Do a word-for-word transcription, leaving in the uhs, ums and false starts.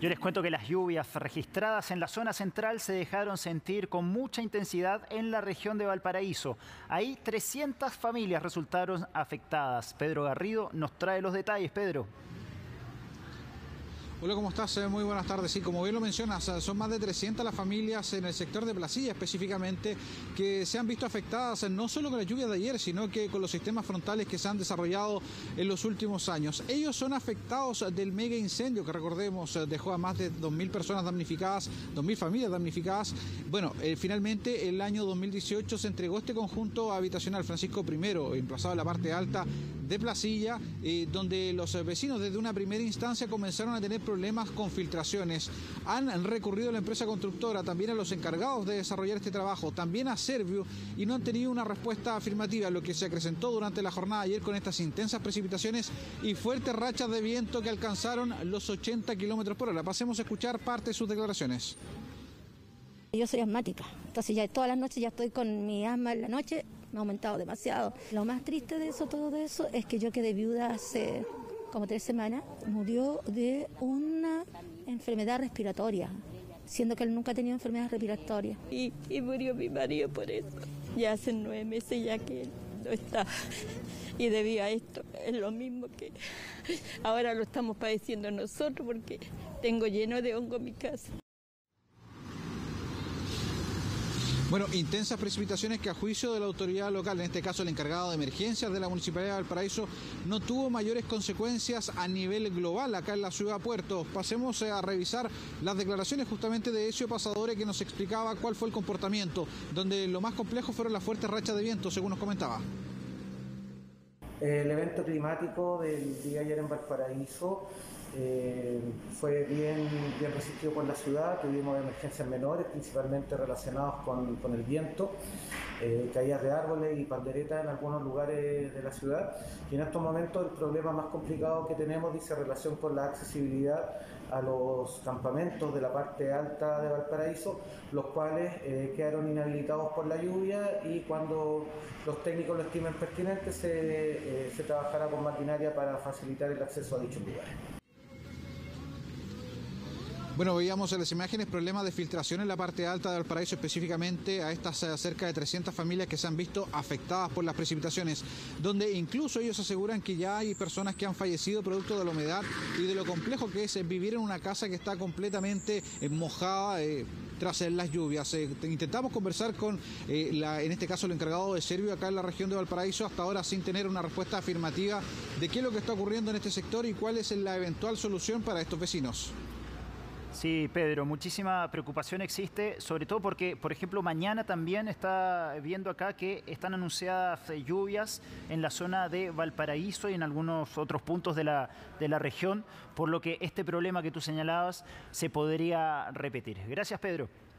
Yo les cuento que las lluvias registradas en la zona central se dejaron sentir con mucha intensidad en la región de Valparaíso. Ahí trescientas familias resultaron afectadas. Pedro Garrido nos trae los detalles. Pedro. Hola, ¿cómo estás? Muy buenas tardes. Sí, como bien lo mencionas, son más de trescientas las familias en el sector de Placilla específicamente que se han visto afectadas no solo con la lluvia de ayer, sino que con los sistemas frontales que se han desarrollado en los últimos años. Ellos son afectados del mega incendio que, recordemos, dejó a más de dos mil personas damnificadas, dos mil familias damnificadas. Bueno, eh, finalmente el año dos mil dieciocho se entregó este conjunto habitacional Francisco primero, emplazado en la parte alta de Placilla, eh, donde los vecinos desde una primera instancia comenzaron a tener problemas con filtraciones. Han recurrido a la empresa constructora, también a los encargados de desarrollar este trabajo, también a Servio, y no han tenido una respuesta afirmativa, lo que se acrecentó durante la jornada de ayer con estas intensas precipitaciones y fuertes rachas de viento que alcanzaron los ochenta kilómetros por hora. Pasemos a escuchar parte de sus declaraciones. Yo soy asmática, entonces ya todas las noches ya estoy con mi asma en la noche, me ha aumentado demasiado. Lo más triste de eso, todo de eso, es que yo quedé viuda hace como tres semanas, murió de una enfermedad respiratoria, siendo que él nunca ha tenido enfermedad respiratoria. Y, y murió mi marido por eso. Ya hace nueve meses ya que él no está. Y debido a esto, es lo mismo que ahora lo estamos padeciendo nosotros, porque tengo lleno de hongo mi casa. Bueno, intensas precipitaciones que a juicio de la autoridad local, en este caso el encargado de emergencias de la Municipalidad de Valparaíso, no tuvo mayores consecuencias a nivel global acá en la ciudad Puerto. Pasemos a revisar las declaraciones justamente de Ezio Pasadore, que nos explicaba cuál fue el comportamiento, donde lo más complejo fueron las fuertes rachas de viento, según nos comentaba. El evento climático del día de ayer en Valparaíso eh, fue bien, bien resistido por la ciudad. Tuvimos emergencias menores, principalmente relacionadas con, con el viento, eh, caídas de árboles y panderetas en algunos lugares de la ciudad. Y en estos momentos el problema más complicado que tenemos dice relación con la accesibilidad a los campamentos de la parte alta de Valparaíso, los cuales eh, quedaron inhabilitados por la lluvia, y cuando los técnicos lo estimen pertinente se, eh, se trabajará con maquinaria para facilitar el acceso a dichos lugares. Bueno, veíamos en las imágenes problemas de filtración en la parte alta de Valparaíso, específicamente a estas cerca de trescientas familias que se han visto afectadas por las precipitaciones, donde incluso ellos aseguran que ya hay personas que han fallecido producto de la humedad y de lo complejo que es vivir en una casa que está completamente mojada eh, tras las lluvias. Eh, intentamos conversar con, eh, la, en este caso, el encargado de Servio acá en la región de Valparaíso, hasta ahora sin tener una respuesta afirmativa de qué es lo que está ocurriendo en este sector y cuál es la eventual solución para estos vecinos. Sí, Pedro, muchísima preocupación existe, sobre todo porque, por ejemplo, mañana también está viendo acá que están anunciadas lluvias en la zona de Valparaíso y en algunos otros puntos de la, de la región, por lo que este problema que tú señalabas se podría repetir. Gracias, Pedro.